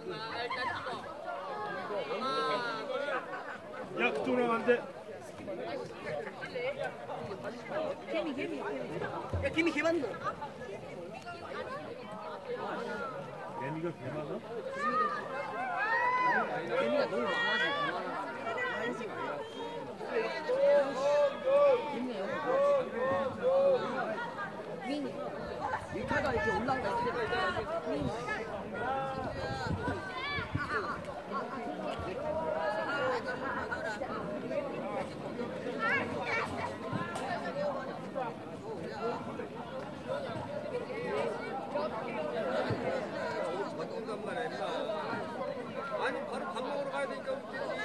야, 그쪽으로 가면 안 돼. 개미. 야, 개미 많노. 개미가 개 많아? 개미가 너무 많아서 밀가가 이렇게 올라가 아니 바로 밥 먹으러 가야 되니까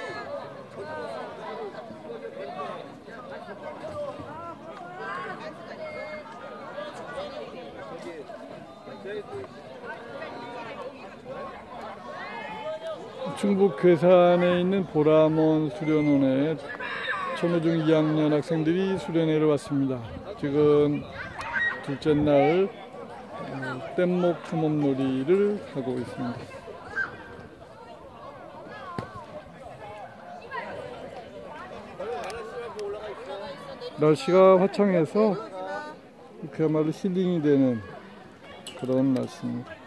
충북 괴산에 있는 보람원 수련원에 초노중 2학년 학생들이 수련회를 왔습니다. 지금 둘째 날 뗏목 탐험놀이를 하고 있습니다. 날씨가 화창해서 그야말로 힐링이 되는 그런 날씨입니다.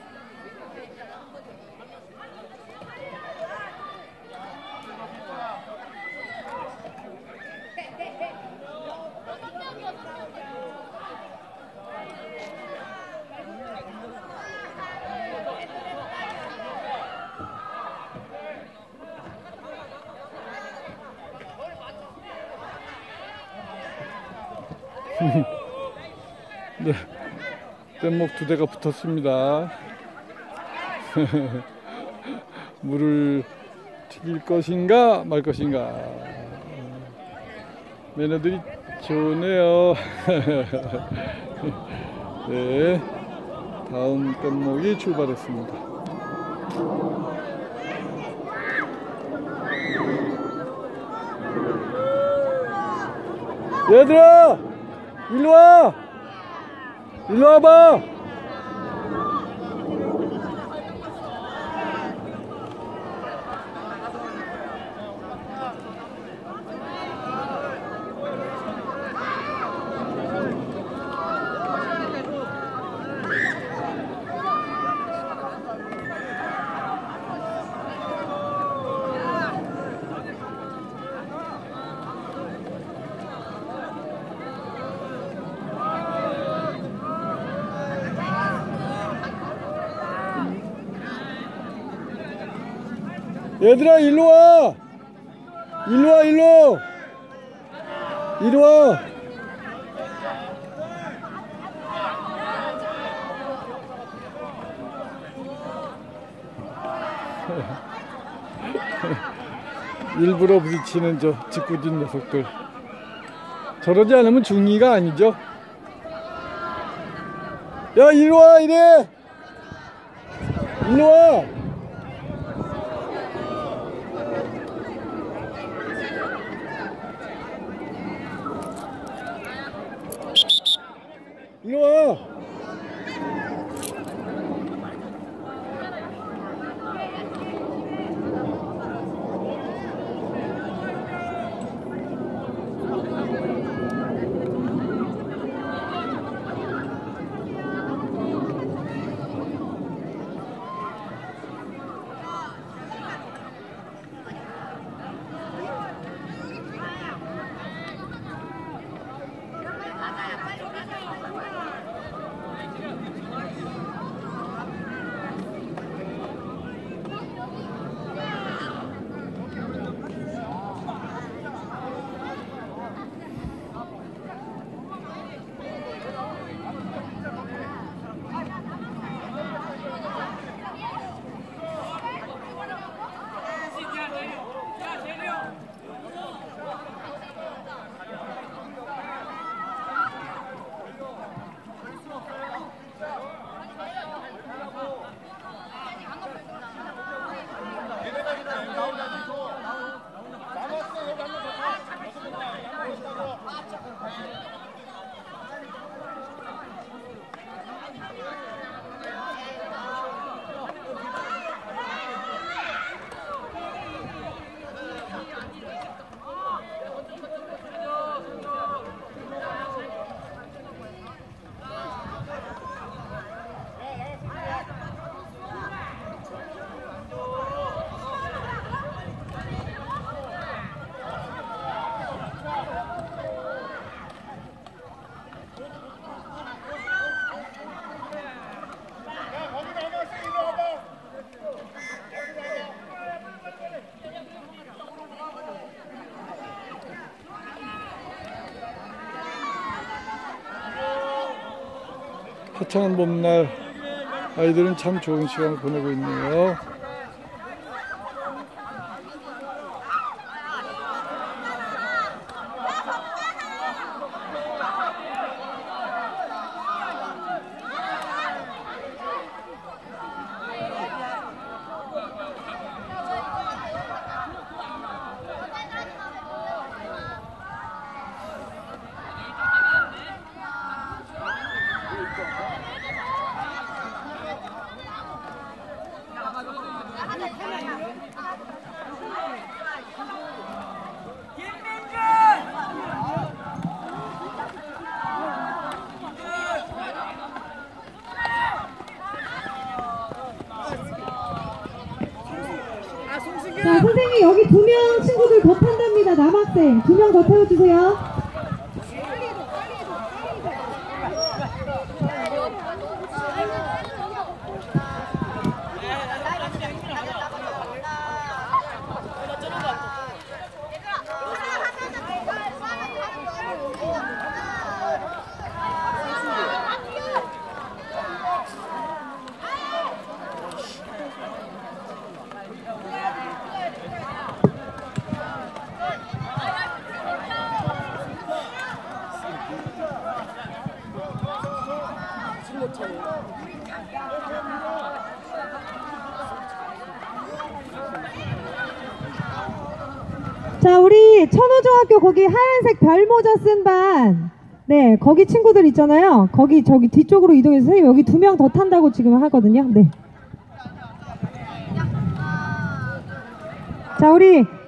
네, 뗏목 2대가 붙었습니다. 물을 튀길 것인가 말 것인가. 매너들이 좋네요. 네, 다음 뗏목이 출발했습니다. 얘들아! 일로 와! 일로 와봐! 얘들아 일로 와! 일로 와 일로! 이리 와! 일부러 부딪히는 저 짓궂은 녀석들. 저러지 않으면 중이가 아니죠. 야 이리 와 이래! 일로 와! 일로 와! 화창한 봄날 아이들은 참 좋은 시간을 보내고 있네요. 자, 선생님 여기 2명 친구들 더 탄답니다. 남학생 2명 더 태워주세요. 자, 우리 천호중학교 거기 하얀색 별모자 쓴 반, 네, 거기 친구들 있잖아요. 거기 저기 뒤쪽으로 이동해서 선생님 여기 2명 더 탄다고 지금 하거든요. 네. 자, 우리